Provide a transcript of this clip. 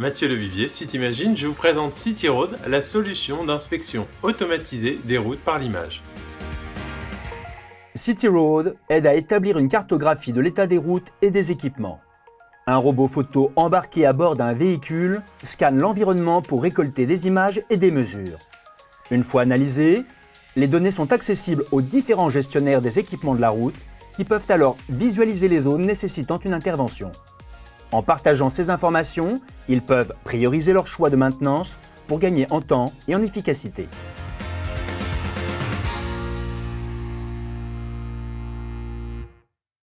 Mathieu Levivier, Citimagine, je vous présente CityRoad, la solution d'inspection automatisée des routes par l'image. CityRoad aide à établir une cartographie de l'état des routes et des équipements. Un robot photo embarqué à bord d'un véhicule scanne l'environnement pour récolter des images et des mesures. Une fois analysées, les données sont accessibles aux différents gestionnaires des équipements de la route qui peuvent alors visualiser les zones nécessitant une intervention. En partageant ces informations, ils peuvent prioriser leur choix de maintenance pour gagner en temps et en efficacité.